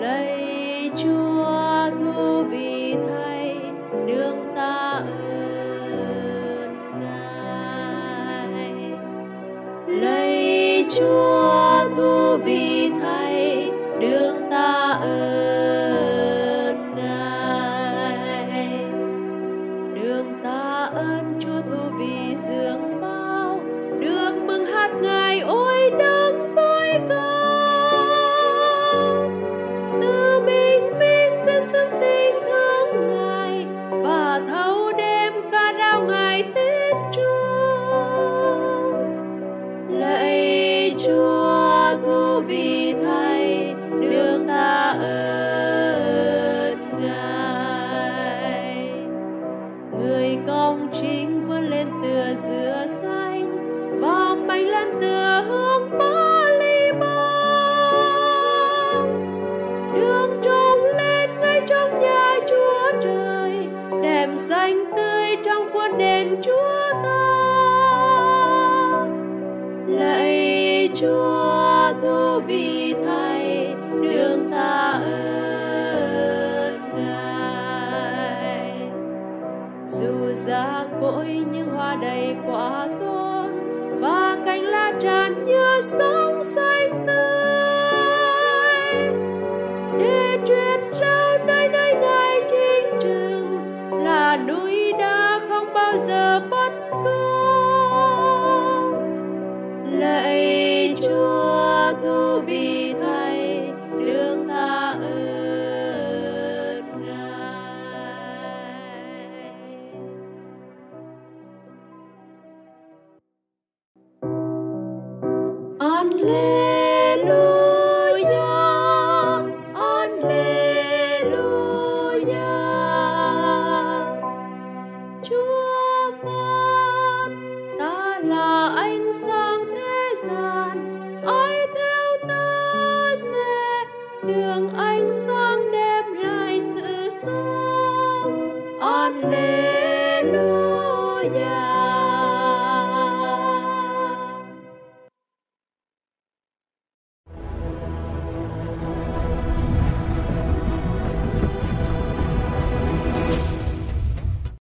Lạy Chúa thu vì Thầy đường ta ơn Ngài. Lạy Chúa thu vì Thầy đường ta ơn Ngài. Đường ta ơn Chúa thu vì dường bao, đường mừng hát Ngài ôi đấng tối cao. Từ bình minh tuyên xưng tình thương Ngài, và thâu đêm ca rao Ngài tên Chúa. Lạy Chúa thu vì Thầy đường ta ơn Ngài. Người công chính vươn lên tựa dừa xanh, và mạnh lên tựa hương bó ly bông. Đường trông lên ngay trong nhà Chúa Trời, đẹp xanh tươi trong khuôn đền Chúa ta. Lạy Chúa thu vì Thầy đường ta ơn Ngài. Dù giá cỗi nhưng hoa đầy quả tốt, và cành lá tràn như sóng xanh tươi, để truyền rao nơi nơi Ngài chính trường, là núi đá không bao giờ bất công. Lạy Chúa thu vì Thầy đường ta ơn Ngài. Alleluia, Alleluia. Chúa phán ta là ánh sáng thế gian, ai theo ta sẽ đường ánh sáng đem lại sự sống. Alleluia.